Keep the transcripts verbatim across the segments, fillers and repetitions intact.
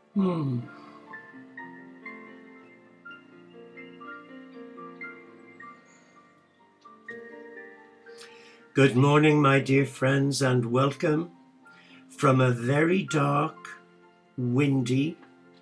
Hmm. Good morning, my dear friends, and welcome from a very dark, windy,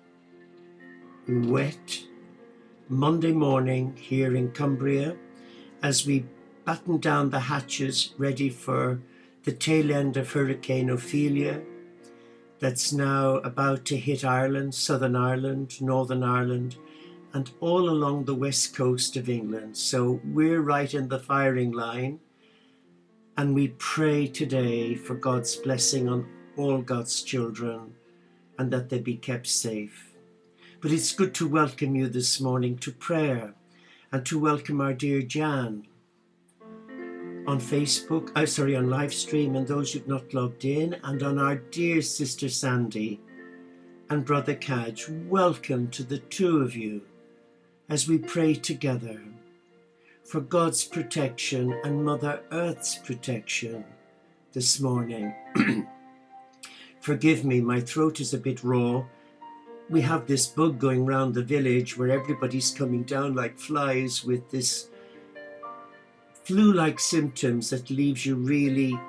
wet Monday morning here in Cumbria as we batten down the hatches ready for the tail end of Hurricane Ophelia that's now about to hit Ireland, Southern Ireland, Northern Ireland, and all along the west coast of England. So we're right in the firing line. And we pray today for God's blessing on all God's children and that they be kept safe. But it's good to welcome you this morning to prayer and to welcome our dear Jan on Facebook, oh, sorry, on live stream, and those who've not logged in, and on our dear sister Sandy and brother Kaj. Welcome to the two of you as we pray together for God's protection and Mother Earth's protection this morning. Forgive me, my throat is a bit raw. We have this bug going round the village where everybody's coming down like flies with this flu-like symptoms that leaves you really...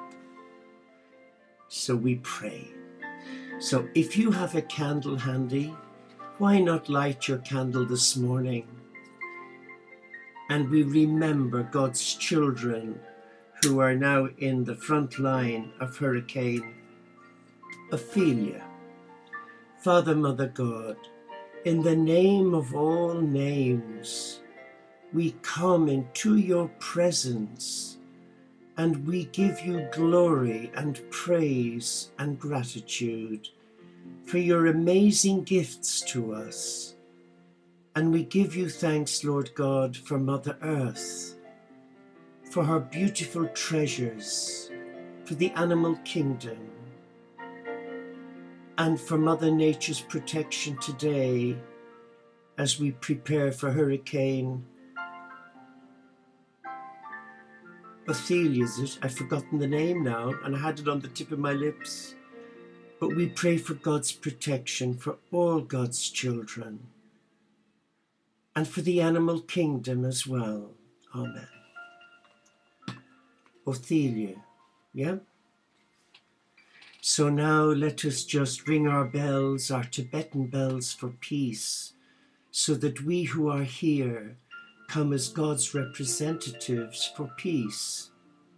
So we pray. So if you have a candle handy, why not light your candle this morning? And we remember God's children who are now in the front line of Hurricane Ophelia. Father, Mother God, in the name of all names, we come into your presence and we give you glory and praise and gratitude for your amazing gifts to us. And we give you thanks, Lord God, for Mother Earth, for her beautiful treasures, for the animal kingdom, and for Mother Nature's protection today as we prepare for Hurricane Ophelia, is it? I've forgotten the name now, and I had it on the tip of my lips. But we pray for God's protection for all God's children, and for the animal kingdom as well. Amen. Ophelia, yeah? So now let us just ring our bells, our Tibetan bells for peace, so that we who are here come as God's representatives for peace.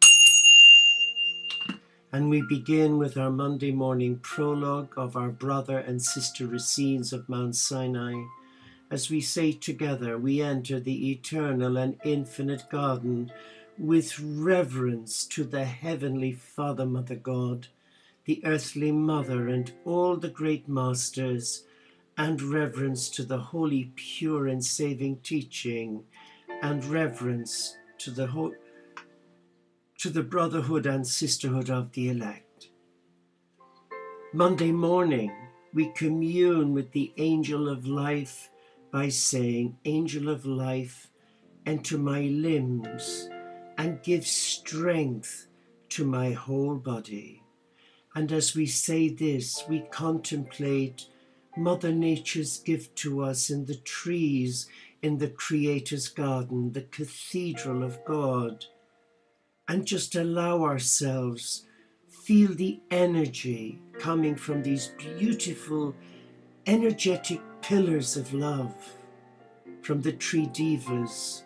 And we begin with our Monday morning prologue of our brother and sister Essenes of Mount Sinai. As we say together, we enter the eternal and infinite garden with reverence to the Heavenly Father, Mother God, the earthly Mother and all the great masters, and reverence to the holy, pure and saving teaching, and reverence to the whole, to the brotherhood and sisterhood of the elect. Monday morning, we commune with the angel of life by saying, Angel of life, enter my limbs and give strength to my whole body. And as we say this, we contemplate Mother Nature's gift to us in the trees in the Creator's garden, the cathedral of God, and just allow ourselves, feel the energy coming from these beautiful, energetic pillars of love from the tree divas,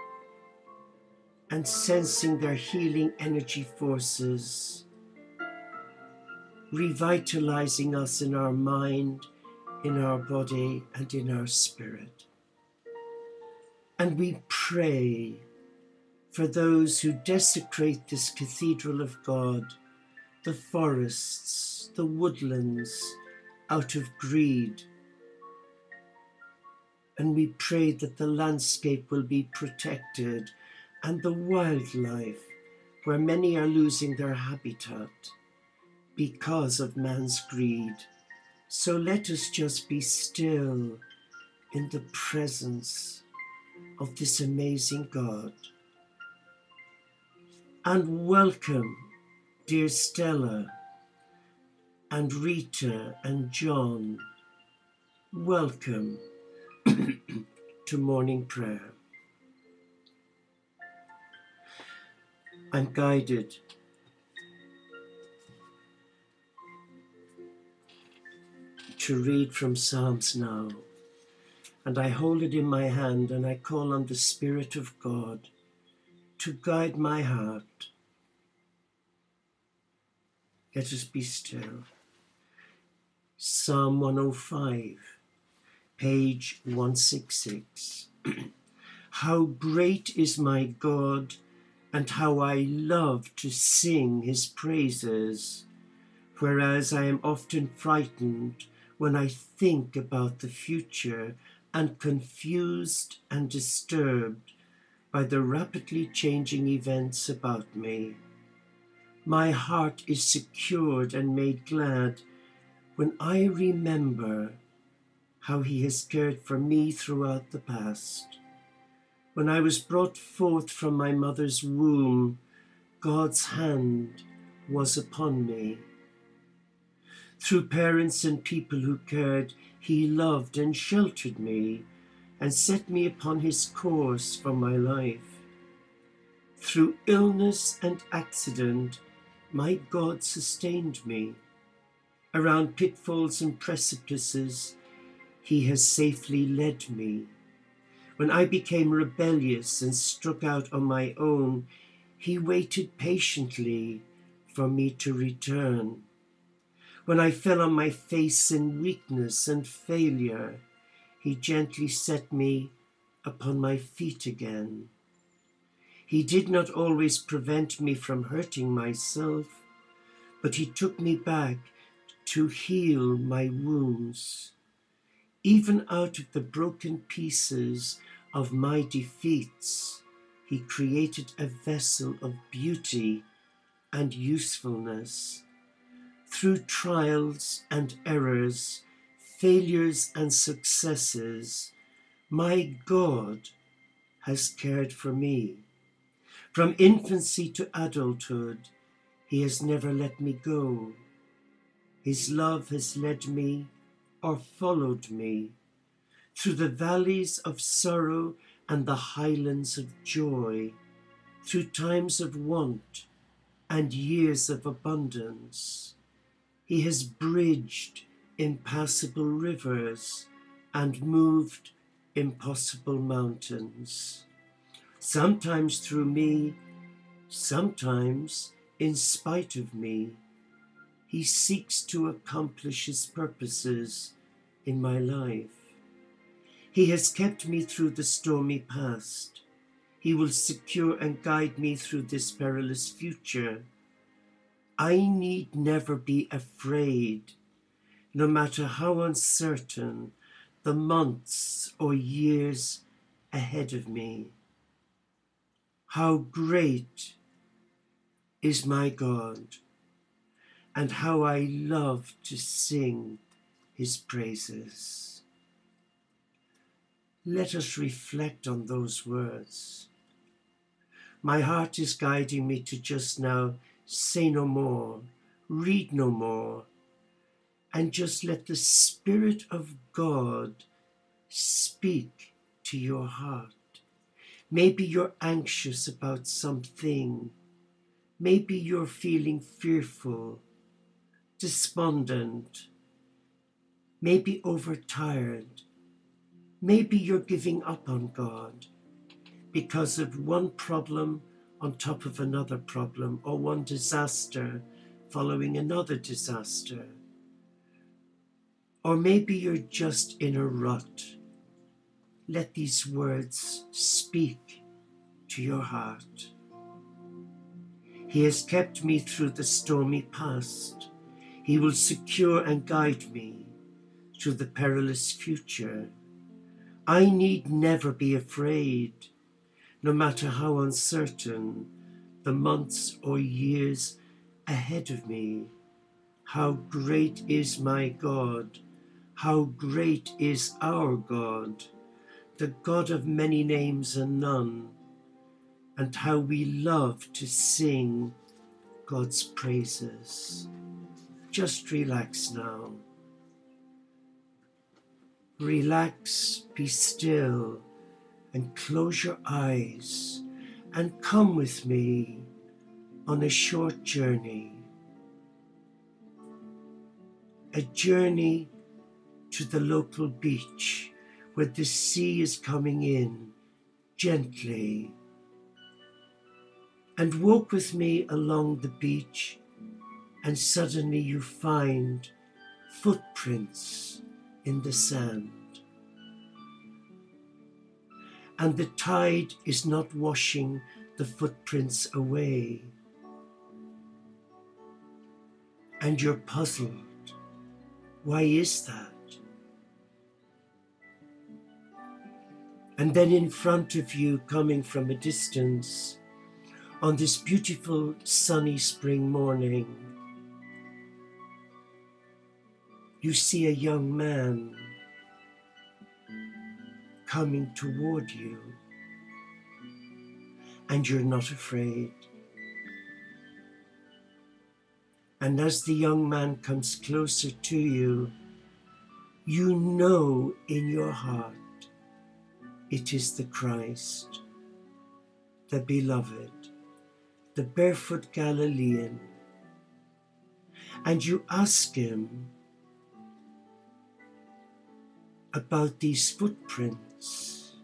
and sensing their healing energy forces, revitalizing us in our mind, in our body, and in our spirit. And we pray for those who desecrate this cathedral of God, the forests, the woodlands, out of greed. And we pray that the landscape will be protected and the wildlife, where many are losing their habitat because of man's greed. So let us just be still in the presence of this amazing God. And welcome, dear Stella and Rita and John Welcome to morning prayer. I'm guided to read from Psalms now, and I hold it in my hand and I call on the Spirit of God to guide my heart. Let us be still. Psalm one oh five, page one sixty-six. How great is my God, and how I love to sing his praises, whereas I am often frightened when I think about the future and confused and disturbed by the rapidly changing events about me. My heart is secured and made glad when I remember how he has cared for me throughout the past. When I was brought forth from my mother's womb, God's hand was upon me. Through parents and people who cared, he loved and sheltered me and set me upon his course for my life. Through illness and accident, my God sustained me. Around pitfalls and precipices, he has safely led me. When I became rebellious and struck out on my own, he waited patiently for me to return. When I fell on my face in weakness and failure, he gently set me upon my feet again. He did not always prevent me from hurting myself, but he took me back to heal my wounds. Even out of the broken pieces of my defeats, he created a vessel of beauty and usefulness. Through trials and errors, failures and successes, my God has cared for me. From infancy to adulthood, he has never let me go. His love has led me or followed me through the valleys of sorrow and the highlands of joy, through times of want and years of abundance. He has bridged impassable rivers and moved impossible mountains. Sometimes through me, sometimes in spite of me, he seeks to accomplish his purposes in my life. He has kept me through the stormy past. He will secure and guide me through this perilous future. I need never be afraid, no matter how uncertain the months or years ahead of me. How great is my God, and how I love to sing his praises. Let us reflect on those words. My heart is guiding me to just now say no more, read no more, and just let the Spirit of God speak to your heart. Maybe you're anxious about something. Maybe you're feeling fearful, despondent, maybe overtired. Maybe you're giving up on God because of one problem on top of another problem, or one disaster following another disaster. Or maybe you're just in a rut. Let these words speak to your heart. He has kept me through the stormy past. He will secure and guide me through the perilous future. I need never be afraid, no matter how uncertain the months or years ahead of me. How great is my God! How great is our God, the God of many names and none, and how we love to sing God's praises. Just relax now. Relax, be still, and close your eyes and come with me on a short journey. A journey to the local beach where the sea is coming in gently. And walk with me along the beach, and suddenly you find footprints in the sand. And the tide is not washing the footprints away. And you're puzzled. Why is that? And then in front of you, coming from a distance, on this beautiful sunny spring morning, you see a young man coming toward you, and you're not afraid. And as the young man comes closer to you, you know in your heart it is the Christ, the beloved, the barefoot Galilean. And you ask him about these footprints.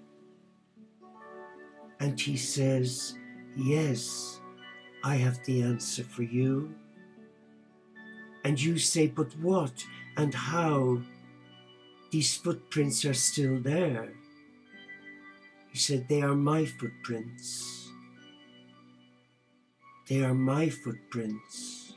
And he says, yes, I have the answer for you. And you say, but what and how? These footprints are still there. He said, they are my footprints. They are my footprints.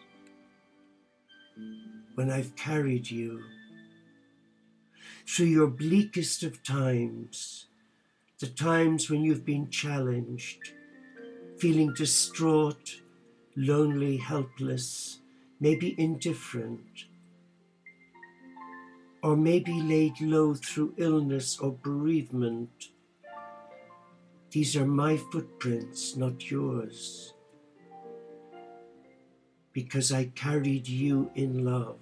When I've carried you through your bleakest of times, the times when you've been challenged, feeling distraught, lonely, helpless, maybe indifferent, or maybe laid low through illness or bereavement. These are my footprints, not yours, because I carried you in love.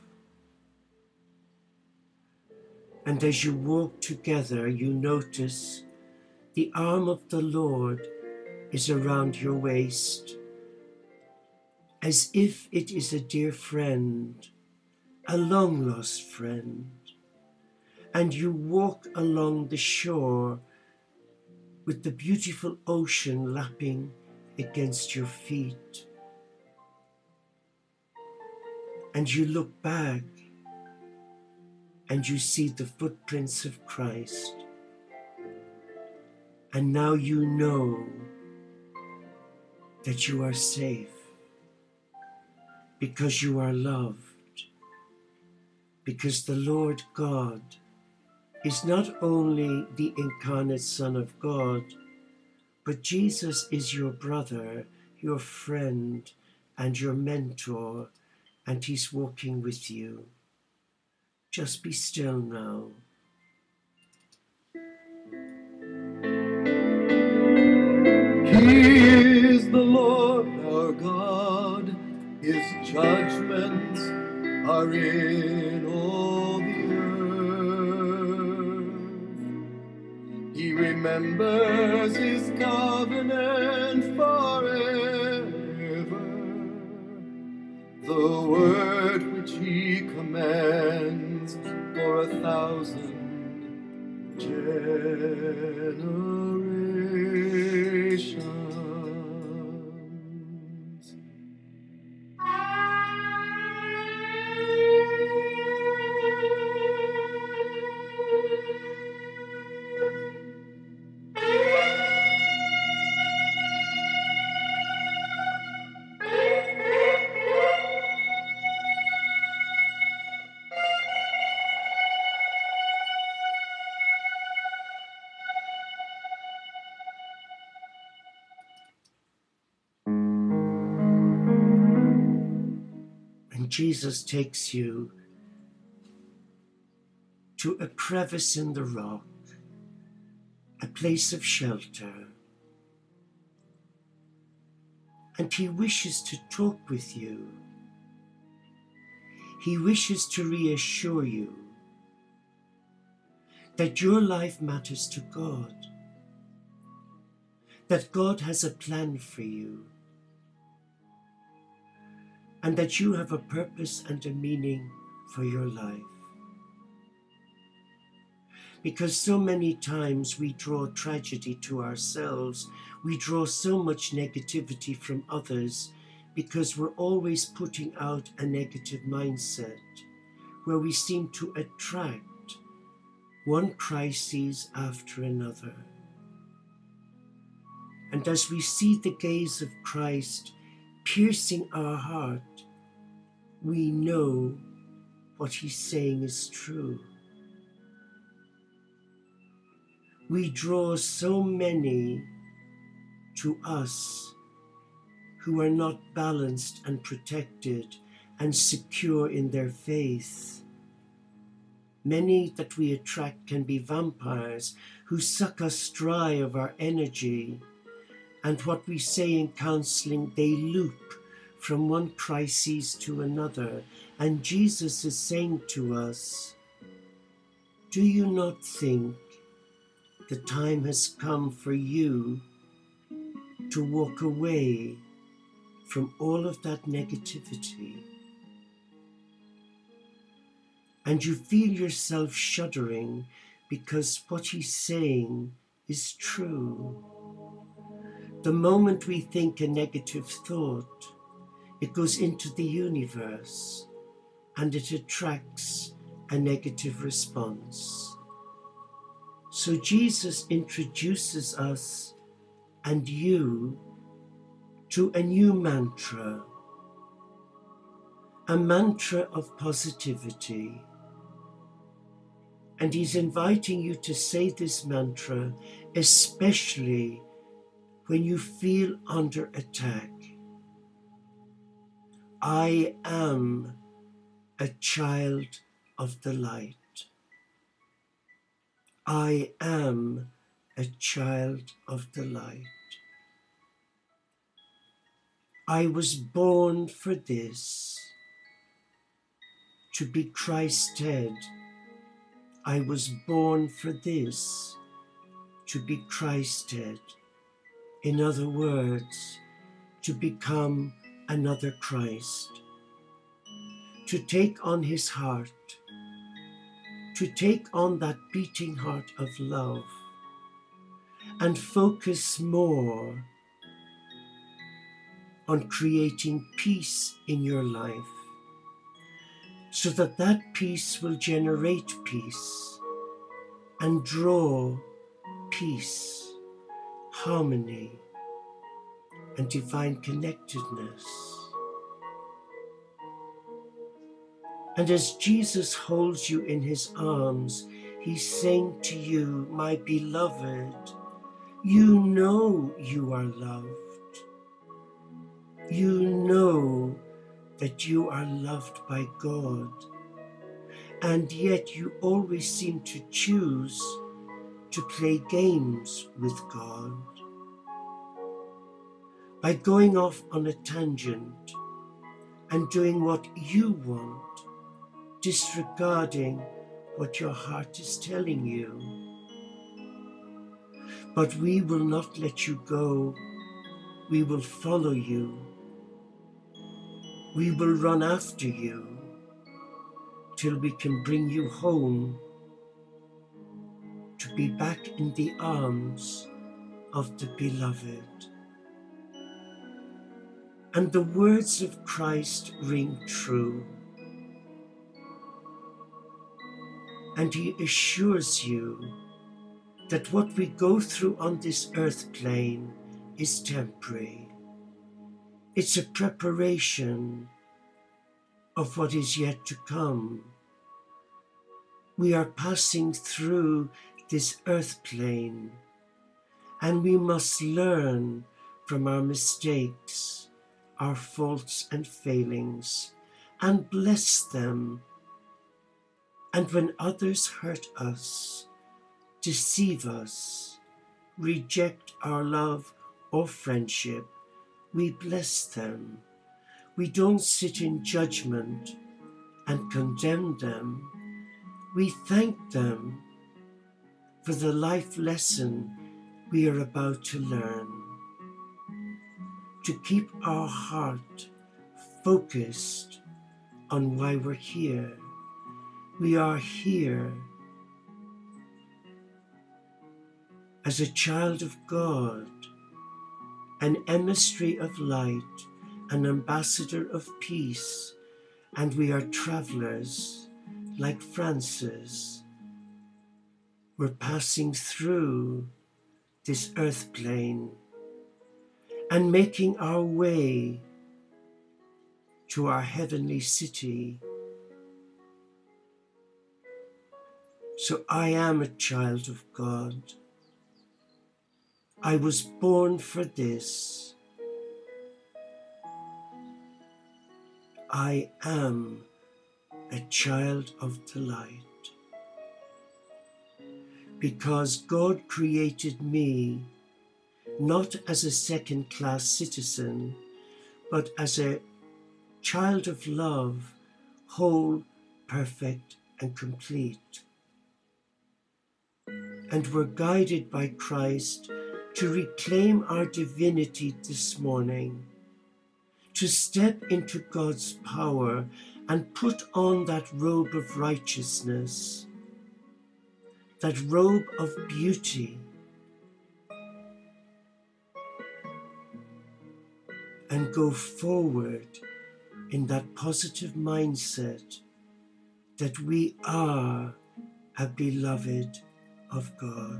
And as you walk together, you notice the arm of the Lord is around your waist, as if it is a dear friend, a long-lost friend. And you walk along the shore with the beautiful ocean lapping against your feet. And you look back and you see the footprints of Christ. And now you know that you are safe because you are loved, because the Lord God is not only the incarnate Son of God, but Jesus is your brother, your friend, and your mentor, and he's walking with you. Just be still now. He is the Lord our God, his judgments are in all the earth. He remembers his covenant forever, the word which he commands for a thousand generations. Jesus takes you to a crevice in the rock, a place of shelter, and he wishes to talk with you. He wishes to reassure you that your life matters to God, that God has a plan for you, and that you have a purpose and a meaning for your life. Because so many times we draw tragedy to ourselves, we draw so much negativity from others, because we're always putting out a negative mindset, where we seem to attract one crisis after another. And as we see the gaze of Christ piercing our heart, we know what he's saying is true. We draw so many to us who are not balanced and protected and secure in their faith. Many that we attract can be vampires who suck us dry of our energy, and what we say in counseling, they loop from one crisis to another. And Jesus is saying to us, do you not think the time has come for you to walk away from all of that negativity? And you feel yourself shuddering because what he's saying is true. The moment we think a negative thought, it goes into the universe and it attracts a negative response. So Jesus introduces us and you to a new mantra, a mantra of positivity. And he's inviting you to say this mantra, especially when you feel under attack. I am a child of the light. I am a child of the light. I was born for this, to be Christ's head. I was born for this, to be Christ's head. In other words, to become another Christ, to take on his heart, to take on that beating heart of love and focus more on creating peace in your life, so that that peace will generate peace and draw peace, harmony, and divine connectedness. And as Jesus holds you in his arms, he's saying to you, my beloved, you know you are loved. You know that you are loved by God, and yet you always seem to choose to play games with God by going off on a tangent and doing what you want, disregarding what your heart is telling you. But we will not let you go. We will follow you. We will run after you till we can bring you home to be back in the arms of the beloved. And the words of Christ ring true. And he assures you that what we go through on this earth plane is temporary. It's a preparation of what is yet to come. We are passing through this earth plane, and we must learn from our mistakes, our faults and failings, and bless them. And when others hurt us, deceive us, reject our love or friendship, we bless them. We don't sit in judgment and condemn them. We thank them for the life lesson we are about to learn, to keep our heart focused on why we're here. We are here as a child of God, an emissary of light, an ambassador of peace, and we are travelers like Francis. We're passing through this earth plane and making our way to our heavenly city. So I am a child of God. I was born for this. I am a child of the light. Because God created me not as a second-class citizen, but as a child of love, whole, perfect, and complete. And we're guided by Christ to reclaim our divinity this morning, to step into God's power and put on that robe of righteousness, that robe of beauty, and go forward in that positive mindset that we are a beloved of God.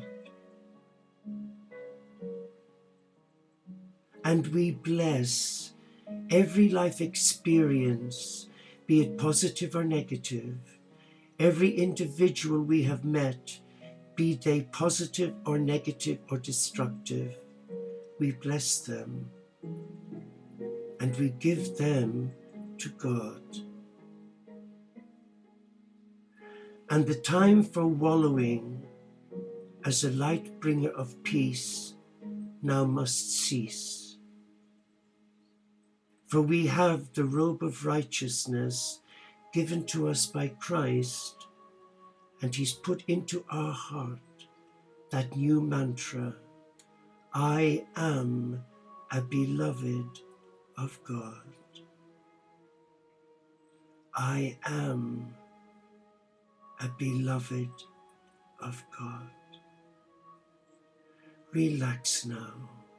And we bless every life experience, be it positive or negative, every individual we have met, be they positive or negative or destructive, we bless them and we give them to God. And the time for wallowing as a light bringer of peace now must cease. For we have the robe of righteousness given to us by Christ, and he's put into our heart that new mantra, I am a beloved of God. I am a beloved of God. Relax now.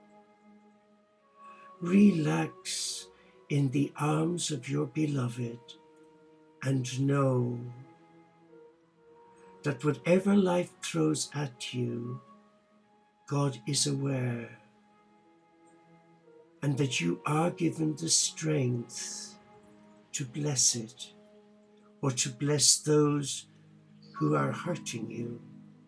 Relax in the arms of your beloved and know that whatever life throws at you, God is aware, and that you are given the strength to bless it or to bless those who are hurting you.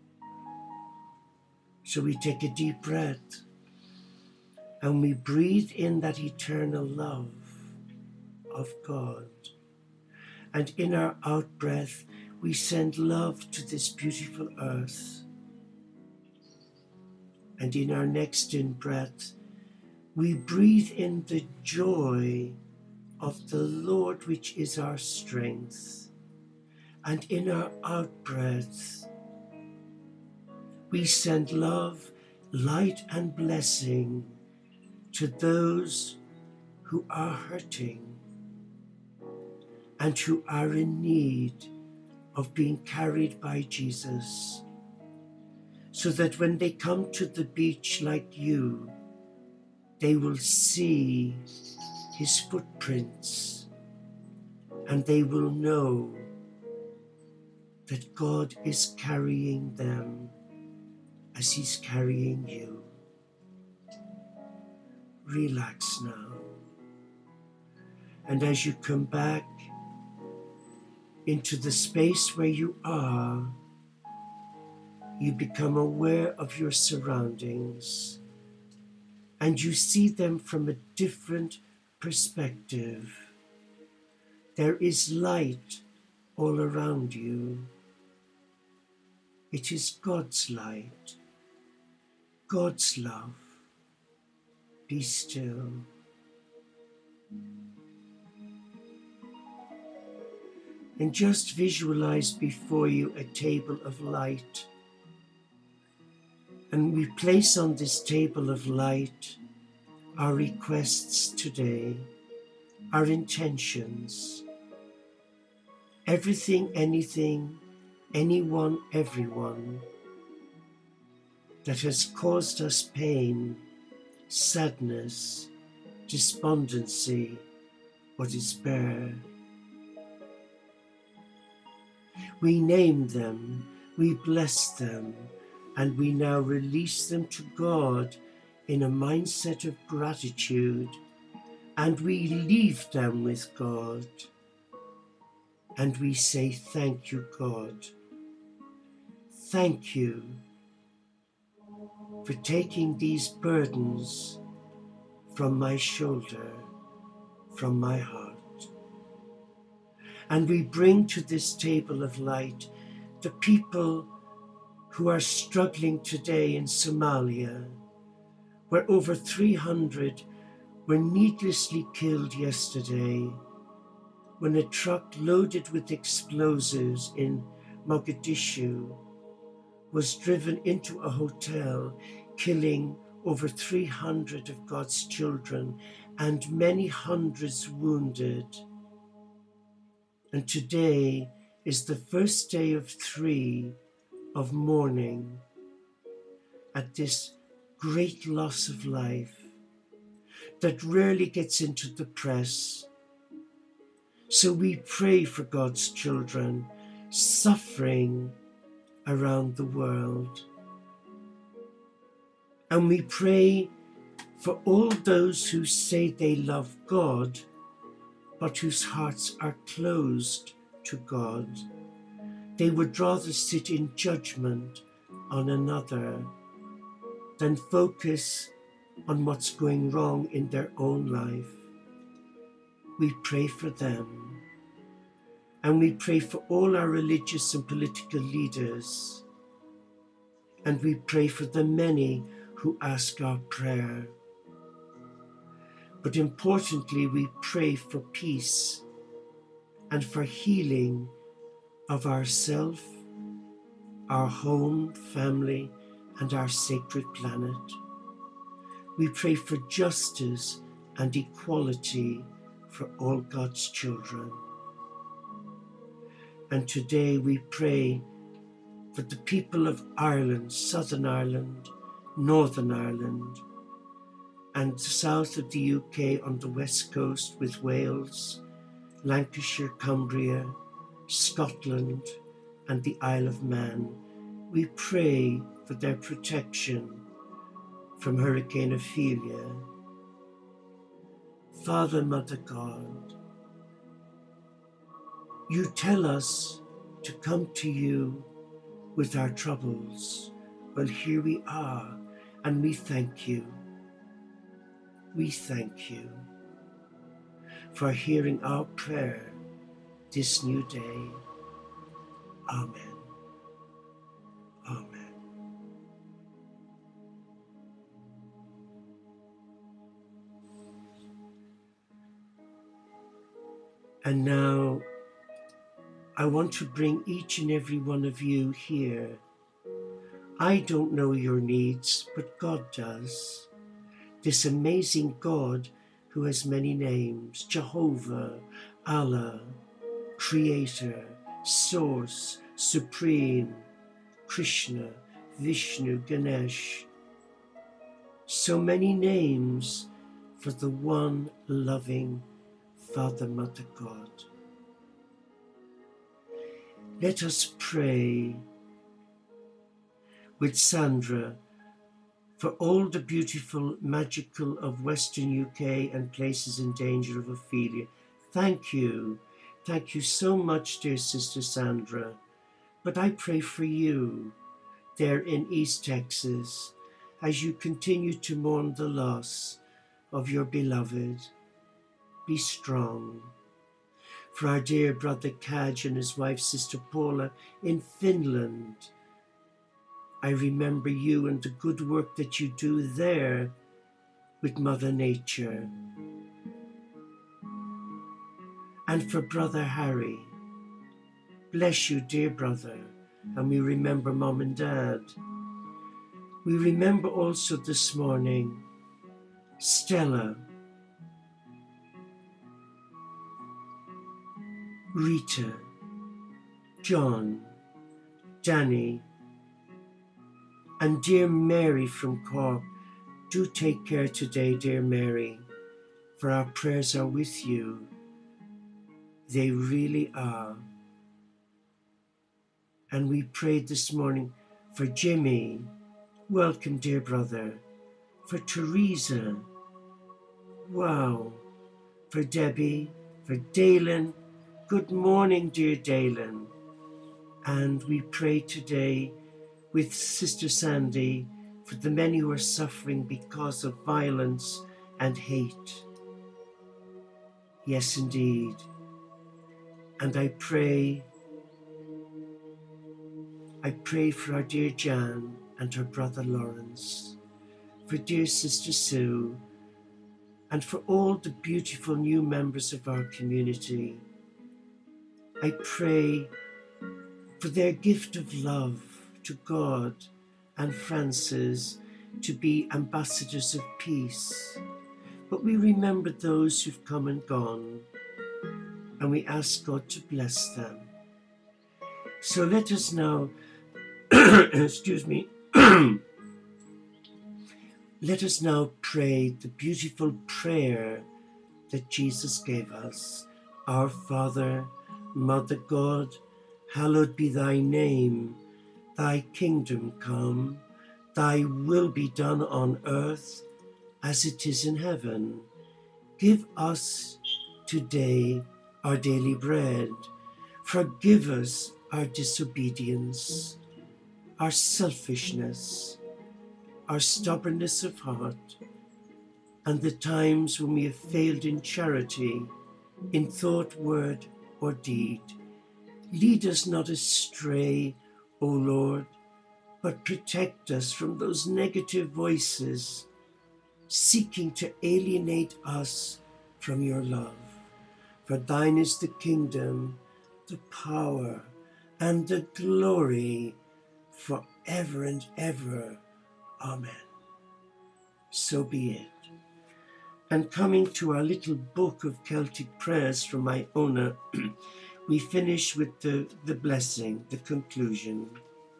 So we take a deep breath and we breathe in that eternal love of God. And in our out breath, we send love to this beautiful earth. And in our next in breath, we breathe in the joy of the Lord, which is our strength. And in our out breath, we send love, light, and blessing to those who are hurting and who are in need of being carried by Jesus, so that when they come to the beach like you, they will see his footprints and they will know that God is carrying them as he's carrying you. Relax now. And as you come back into the space where you are, you become aware of your surroundings and you see them from a different perspective. There is light all around you. It is God's light, God's love. Be still. And just visualize before you a table of light, And we place on this table of light our requests today, our intentions, everything, anything, anyone, everyone that has caused us pain, sadness, despondency, or despair. We name them, we bless them, and we now release them to God in a mindset of gratitude, and we leave them with God, and we say, thank you, God. Thank you for taking these burdens from my shoulder, from my heart. And we bring to this table of light the people who are struggling today in Somalia, where over three hundred were needlessly killed yesterday when a truck loaded with explosives in Mogadishu was driven into a hotel, killing over three hundred of God's children and many hundreds wounded. And today is the first day of three of mourning at this great loss of life that rarely gets into the press. So we pray for God's children suffering around the world. And we pray for all those who say they love God, but whose hearts are closed to God. They would rather sit in judgment on another than focus on what's going wrong in their own life. We pray for them. And we pray for all our religious and political leaders. And we pray for the many who ask our prayer. But importantly, we pray for peace and for healing of ourself, our home, family, and our sacred planet. We pray for justice and equality for all God's children. And today we pray for the people of Ireland, Southern Ireland, Northern Ireland, and south of the U K on the west coast with Wales, Lancashire, Cumbria, Scotland, and the Isle of Man. We pray for their protection from Hurricane Ophelia. Father, Mother God, you tell us to come to you with our troubles. Well, here we are, and we thank you. We thank you for hearing our prayer this new day. Amen. Amen. And now I want to bring each and every one of you here. I don't know your needs, but God does. This amazing God who has many names: Jehovah, Allah, Creator, Source, Supreme, Krishna, Vishnu, Ganesh. So many names for the one loving Father, Mother God. Let us pray with Sandra for all the beautiful, magical of Western U K and places in danger of Ophelia. Thank you. Thank you so much, dear Sister Sandra. But I pray for you there in East Texas as you continue to mourn the loss of your beloved. Be strong. For our dear brother Kaj and his wife, Sister Paula, in Finland, I remember you and the good work that you do there with Mother Nature. And for Brother Harry, bless you, dear brother, and we remember Mom and Dad. We remember also this morning Stella, Rita, John, Danny, and dear Mary from Cork. Do take care today, dear Mary, for our prayers are with you. They really are. And we prayed this morning for Jimmy. Welcome, dear brother. For Teresa. Wow. For Debbie. For Dalen. Good morning, dear Dalen. And we pray today with Sister Sandy for the many who are suffering because of violence and hate. Yes, indeed. And I pray, I pray for our dear Jan and her brother Lawrence, for dear Sister Sue, and for all the beautiful new members of our community. I pray for their gift of love to God and Francis to be ambassadors of peace. But we remember those who've come and gone, and we ask God to bless them. So let us now, excuse me, let us now pray the beautiful prayer that Jesus gave us. Our Father, Mother God, hallowed be thy name. Thy kingdom come, thy will be done on earth as it is in heaven. Give us today our daily bread. Forgive us our disobedience, our selfishness, our stubbornness of heart, and the times when we have failed in charity, in thought, word, or deed. Lead us not astray, O Lord, but protect us from those negative voices seeking to alienate us from your love. For thine is the kingdom, the power, and the glory forever and ever. Amen. So be it. And coming to our little book of Celtic prayers from Iona, we finish with the, the blessing, the conclusion.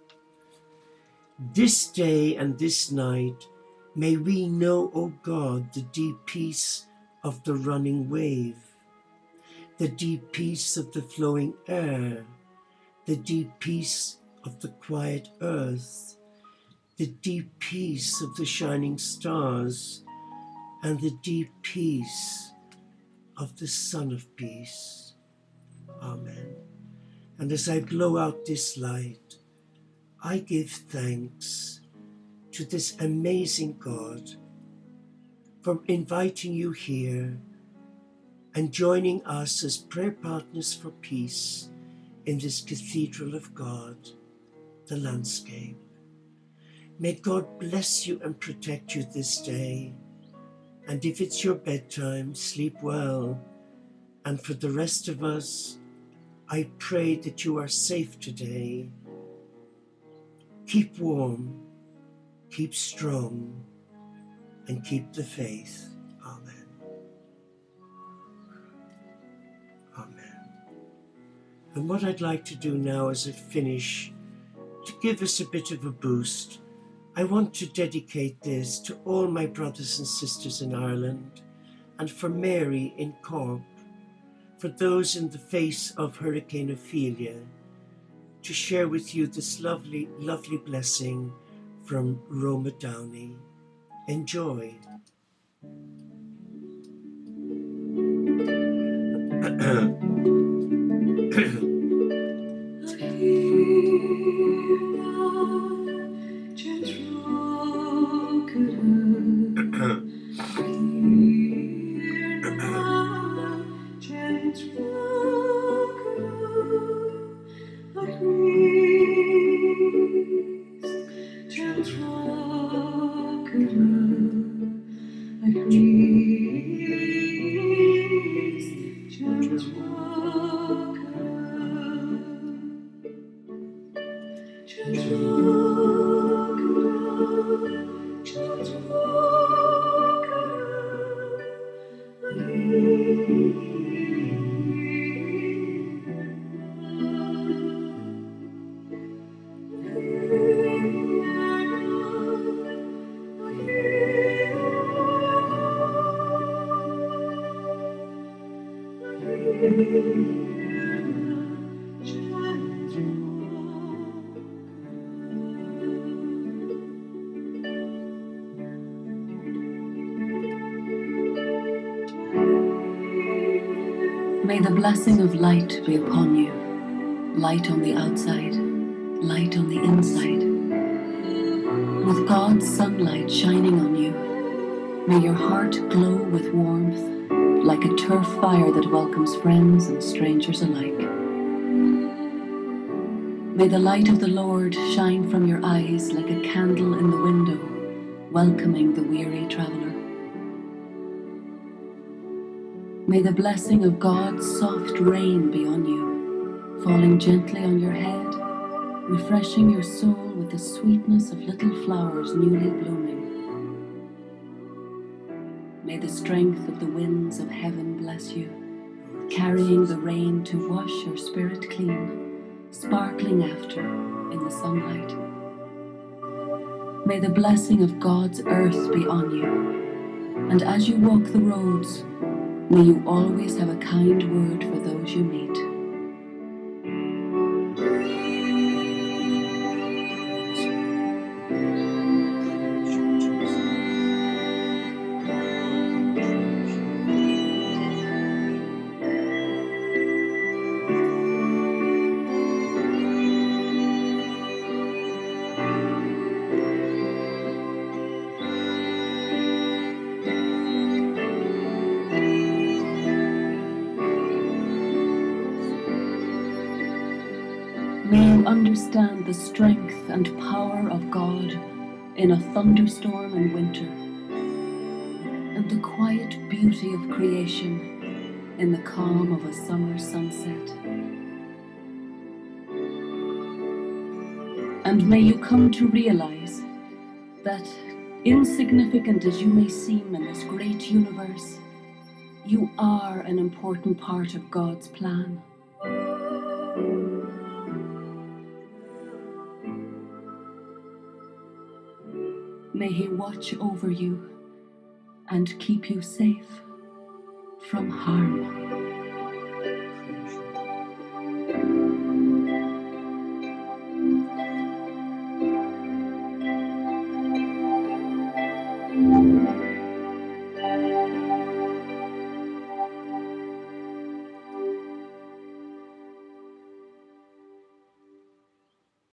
This day and this night, may we know, O God, the deep peace of the running wave, the deep peace of the flowing air, the deep peace of the quiet earth, the deep peace of the shining stars, and the deep peace of the Son of Peace. Amen. And as I blow out this light, I give thanks to this amazing God for inviting you here and joining us as prayer partners for peace in this cathedral of God, the landscape. May God bless you and protect you this day. And if it's your bedtime, sleep well. And for the rest of us, I pray that you are safe today. Keep warm, keep strong, and keep the faith. Amen. Amen. And what I'd like to do now as I finish, to give us a bit of a boost, I want to dedicate this to all my brothers and sisters in Ireland, and for Mary in Cork, for those in the face of Hurricane Ophelia, to share with you this lovely, lovely blessing from Roma Downey. Enjoy. May the blessing of light be upon you, light on the outside, light on the inside. With God's sunlight shining on you, may your heart glow with warmth, like a turf fire that welcomes friends and strangers alike. May the light of the Lord shine from your eyes like a candle in the window, welcoming the weary traveler. May the blessing of God's soft rain be on you, falling gently on your head, refreshing your soul with the sweetness of little flowers newly blooming. May the strength of the winds of heaven bless you, carrying the rain to wash your spirit clean, sparkling after in the sunlight. May the blessing of God's earth be on you, and as you walk the roads, may you always have a kind word for those you meet. May you understand the strength and power of God in a thunderstorm in winter, and the quiet beauty of creation in the calm of a summer sunset. And may you come to realize that, insignificant as you may seem in this great universe, you are an important part of God's plan. May He watch over you and keep you safe from harm.